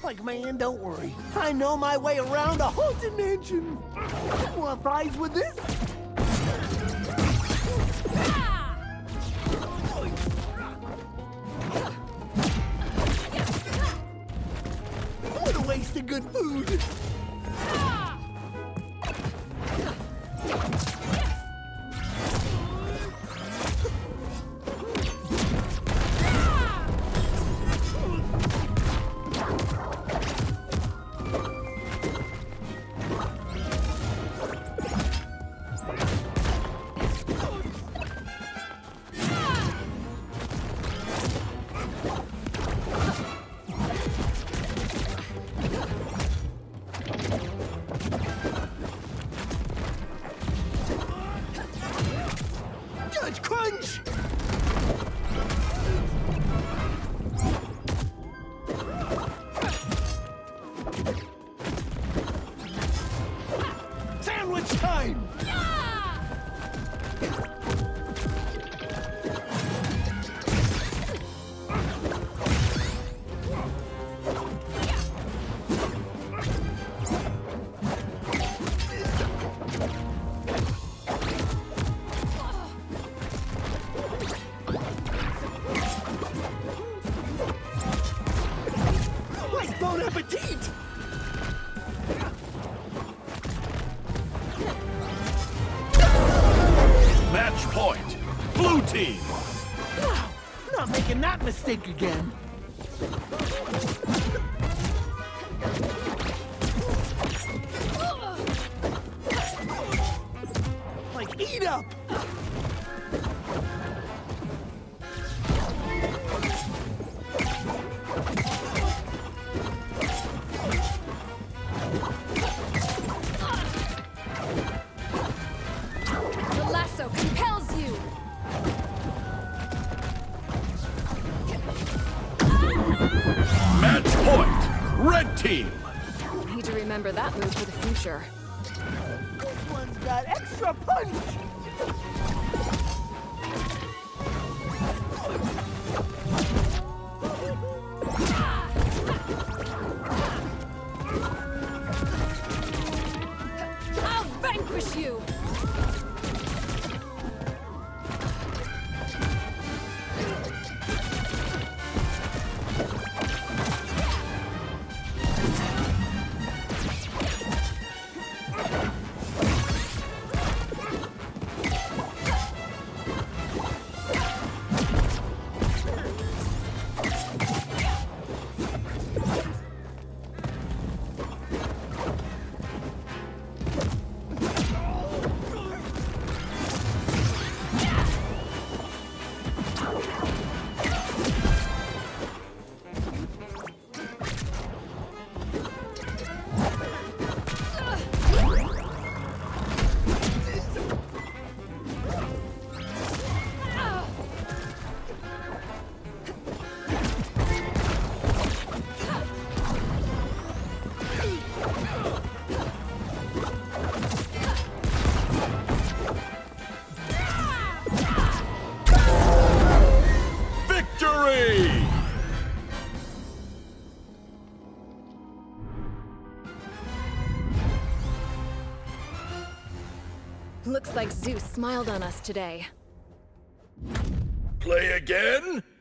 Like, man, don't worry. I know my way around a haunted mansion. Want fries with this? What a waste of good food. Judge Crunch! Sandwich time! Bon appetit! Match point. Blue team. Wow, not making that mistake again. Like, eat up! Compels you. Match point. Red team. Need to remember that move for the future. This one's got extra punch! I'll vanquish you. Looks like Zeus smiled on us today. Play again?